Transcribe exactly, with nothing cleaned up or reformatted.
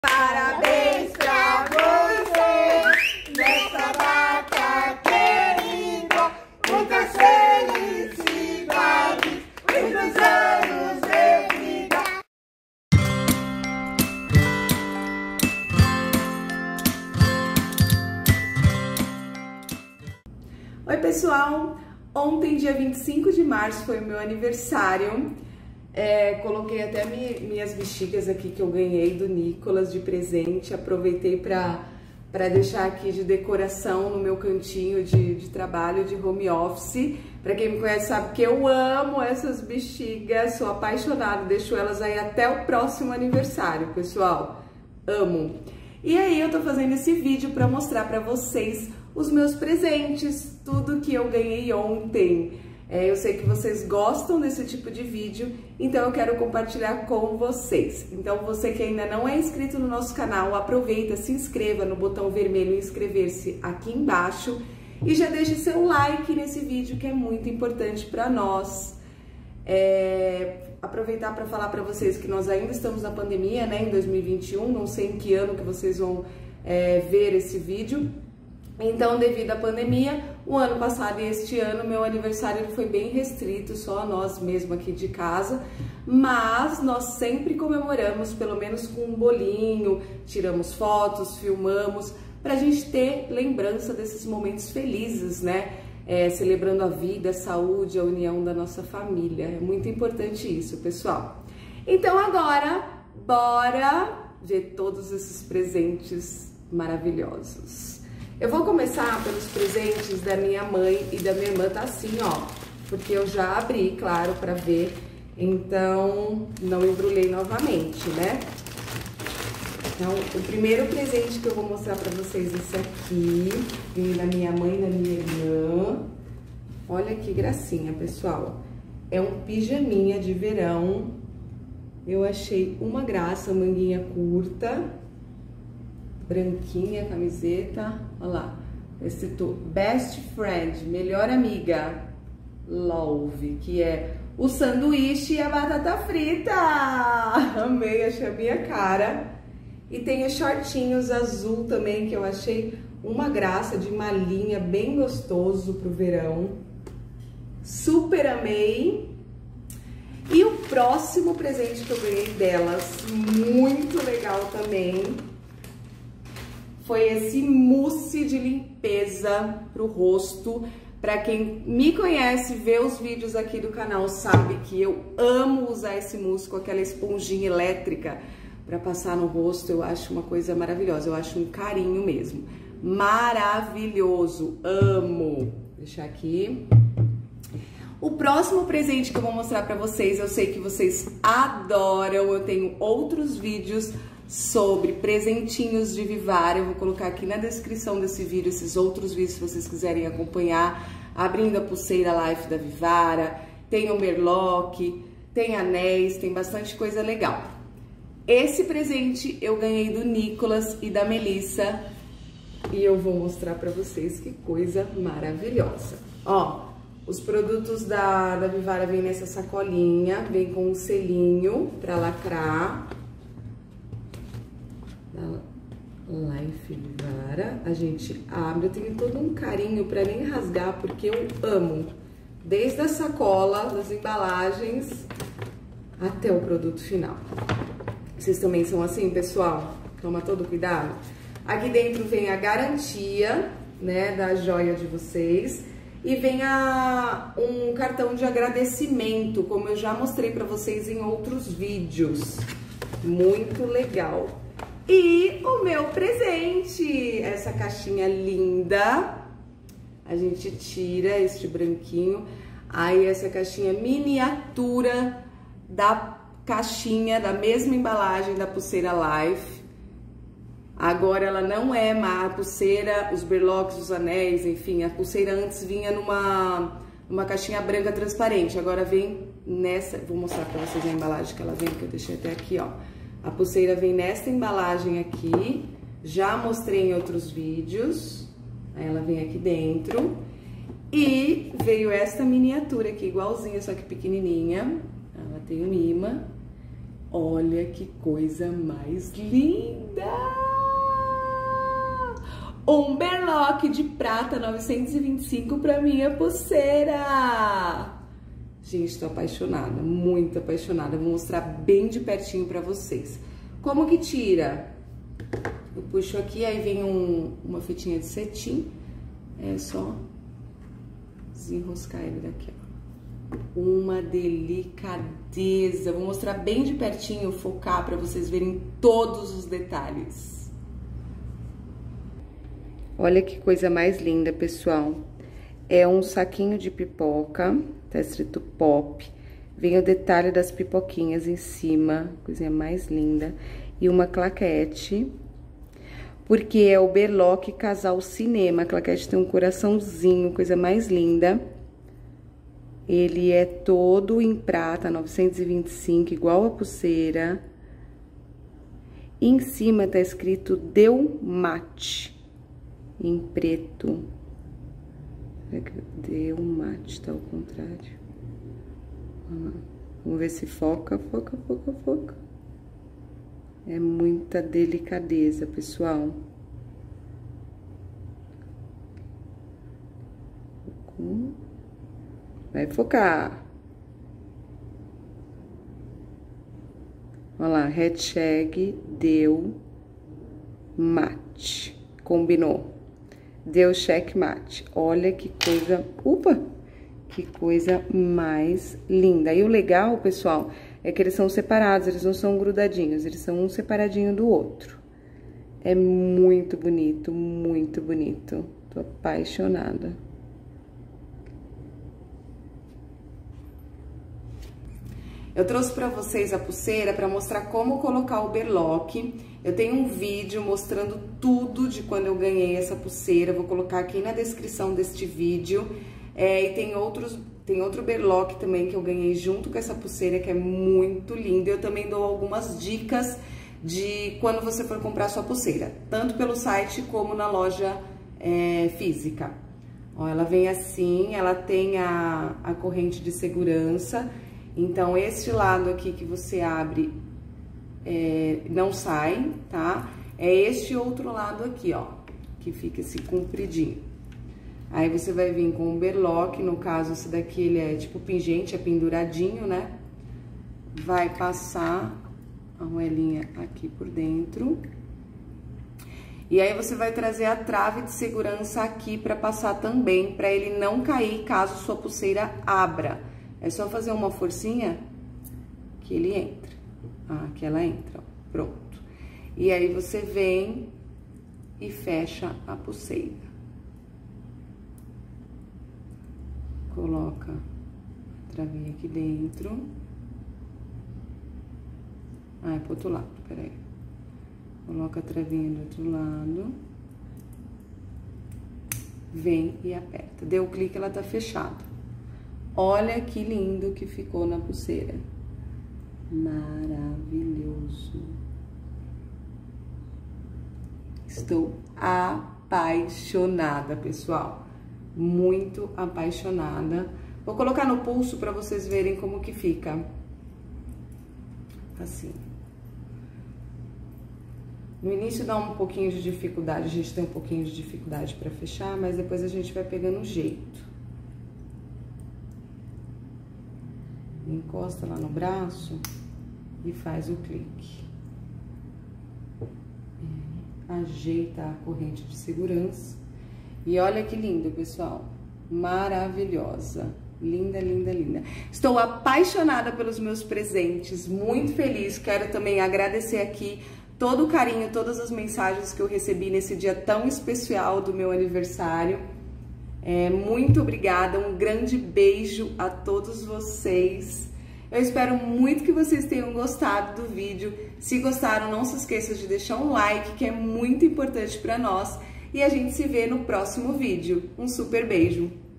Parabéns pra você nessa data querida, muitas felicidades, muitos anos de vida. Oi pessoal, ontem dia vinte e cinco de março foi o meu aniversário. É, coloquei até mi, minhas bexigas aqui que eu ganhei do Nicolas de presente. Aproveitei para para deixar aqui de decoração no meu cantinho de, de trabalho, de home office. Para quem me conhece sabe que eu amo essas bexigas, sou apaixonada, deixo elas aí até o próximo aniversário, pessoal. Amo. E aí eu tô fazendo esse vídeo para mostrar para vocês os meus presentes, tudo que eu ganhei ontem. É, eu sei que vocês gostam desse tipo de vídeo, então eu quero compartilhar com vocês. Então você que ainda não é inscrito no nosso canal, aproveita, se inscreva no botão vermelho inscrever-se aqui embaixo e já deixe seu like nesse vídeo que é muito importante para nós. É, aproveitar para falar para vocês que nós ainda estamos na pandemia, né, em dois mil e vinte e um, não sei em que ano que vocês vão é, ver esse vídeo. Então, devido à pandemia, o ano passado e este ano, meu aniversário foi bem restrito, só nós mesmos aqui de casa, mas nós sempre comemoramos, pelo menos com um bolinho, tiramos fotos, filmamos, pra gente ter lembrança desses momentos felizes, né? É, celebrando a vida, a saúde, a união da nossa família. É muito importante isso, pessoal. Então agora, bora ver todos esses presentes maravilhosos. Eu vou começar pelos presentes da minha mãe e da minha irmã, tá assim, ó, porque eu já abri, claro, pra ver, então não embrulhei novamente, né? Então, o primeiro presente que eu vou mostrar pra vocês, esse aqui, vem da minha mãe e da minha irmã. Olha que gracinha, pessoal. É um pijaminha de verão. Eu achei uma graça, manguinha curta. Branquinha, camiseta, olha lá, escrito Best Friend, melhor amiga, Love, que é o sanduíche e a batata frita. Amei, achei a minha cara. E tem os shortinhos azul também, que eu achei uma graça, de malinha, bem gostoso pro verão. Super amei. E o próximo presente que eu ganhei delas, muito legal também, foi esse mousse de limpeza pro rosto. Pra quem me conhece, vê os vídeos aqui do canal, sabe que eu amo usar esse mousse com aquela esponjinha elétrica pra passar no rosto. Eu acho uma coisa maravilhosa, eu acho um carinho mesmo. Maravilhoso, amo. Vou deixar aqui. O próximo presente que eu vou mostrar pra vocês, eu sei que vocês adoram, eu tenho outros vídeos sobre presentinhos de Vivara. Eu vou colocar aqui na descrição desse vídeo esses outros vídeos se vocês quiserem acompanhar. Abrindo a pulseira Life da Vivara, tem o Merlock, tem anéis, tem bastante coisa legal. Esse presente eu ganhei do Nicolas e da Melissa e eu vou mostrar pra vocês que coisa maravilhosa. Ó, os produtos da, da Vivara vêm nessa sacolinha, vem com um selinho pra lacrar. Life Vivara, a gente abre, eu tenho todo um carinho para nem rasgar, porque eu amo, desde a sacola, das embalagens, até o produto final. Vocês também são assim, pessoal? Toma todo cuidado. Aqui dentro vem a garantia, né, da joia de vocês, e vem a, um cartão de agradecimento, como eu já mostrei para vocês em outros vídeos. Muito legal. E o meu presente, essa caixinha linda, a gente tira este branquinho, aí essa caixinha miniatura da caixinha, da mesma embalagem da pulseira Life. Agora ela não é má, a pulseira, os berlocks, os anéis, enfim, a pulseira antes vinha numa, numa caixinha branca transparente, agora vem nessa, vou mostrar pra vocês a embalagem que ela vem, que eu deixei até aqui, ó. A pulseira vem nesta embalagem aqui, já mostrei em outros vídeos, aí ela vem aqui dentro, e veio esta miniatura aqui, igualzinha, só que pequenininha, ela tem um imã, Olha que coisa mais linda! Um berlock de prata novecentos e vinte e cinco para minha pulseira. Gente, tô apaixonada, muito apaixonada. Vou mostrar bem de pertinho para vocês. Como que tira? Eu puxo aqui, aí vem um, uma fitinha de cetim. É só desenroscar ele daqui, ó. Uma delicadeza. Vou mostrar bem de pertinho, focar para vocês verem todos os detalhes. Olha que coisa mais linda, pessoal. É um saquinho de pipoca, tá escrito pop. Vem o detalhe das pipoquinhas em cima, coisinha mais linda. E uma claquete, porque é o berlock Casal Cinema. A claquete tem um coraçãozinho, coisa mais linda. Ele é todo em prata, novecentos e vinte e cinco, igual a pulseira. Em cima tá escrito Deu Mate, em preto. Deu mate, tá ao contrário. Vamos ver se foca, foca, foca, foca. É muita delicadeza, pessoal. Vai focar. Olha lá, hashtag deu mate. Combinou. Deu checkmate. Olha que coisa... Upa! Que coisa mais linda. E o legal, pessoal, é que eles são separados, eles não são grudadinhos, eles são um separadinho do outro. É muito bonito, muito bonito. Tô apaixonada. Eu trouxe para vocês a pulseira para mostrar como colocar o berlock. Eu tenho um vídeo mostrando tudo de quando eu ganhei essa pulseira. Vou colocar aqui na descrição deste vídeo. É, e tem outros, tem outro berlock também que eu ganhei junto com essa pulseira, que é muito lindo. Eu também dou algumas dicas de quando você for comprar sua pulseira, tanto pelo site como na loja é, física. Ó, ela vem assim, ela tem a, a corrente de segurança. Então, este lado aqui que você abre é, não sai, tá? É este outro lado aqui, ó, que fica esse compridinho. Aí você vai vir com o berlock, no caso esse daqui ele é tipo pingente, é penduradinho, né? Vai passar a moelinha aqui por dentro. E aí você vai trazer a trave de segurança aqui pra passar também, pra ele não cair caso sua pulseira abra. É só fazer uma forcinha que ele entra. Ah, que ela entra, ó. Pronto. E aí você vem e fecha a pulseira. Coloca a travinha aqui dentro. Ah, é pro outro lado, peraí. Coloca a travinha do outro lado. Vem e aperta. Deu o clique, ela tá fechada. Olha que lindo que ficou na pulseira. Maravilhoso. Estou apaixonada, pessoal. Muito apaixonada. Vou colocar no pulso para vocês verem como que fica. Assim. No início dá um pouquinho de dificuldade, a gente tem um pouquinho de dificuldade para fechar, mas depois a gente vai pegando o jeito. Encosta lá no braço e faz o clique. Ajeita a corrente de segurança. E olha que lindo, pessoal. Maravilhosa. Linda, linda, linda. Estou apaixonada pelos meus presentes, muito feliz. Quero também agradecer aqui todo o carinho, todas as mensagens que eu recebi nesse dia tão especial do meu aniversário. É, muito obrigada, um grande beijo a todos vocês. Eu espero muito que vocês tenham gostado do vídeo. Se gostaram, não se esqueça de deixar um like, que é muito importante para nós. E a gente se vê no próximo vídeo. Um super beijo!